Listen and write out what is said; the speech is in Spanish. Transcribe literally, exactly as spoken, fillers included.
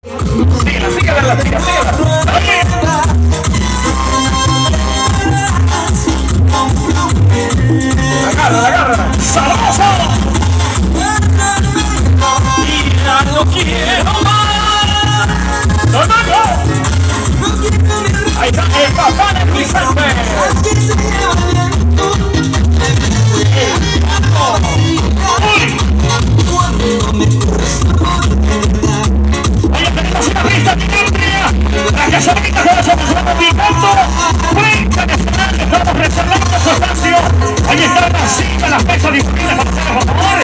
Síguela, síguela, síguela, síguela. Agarra, agarra. ¡Sabroso! Y ya no quiero más. ¡No, no, no! Ahí está el papá de Luis Sánchez. Ahí tenemos una pista amplia. La casabita que nos estamos picando. Prensa nacional que estamos reservando su espacio. Ahí está la silla, las pesas disponibles para ustedes, por favor.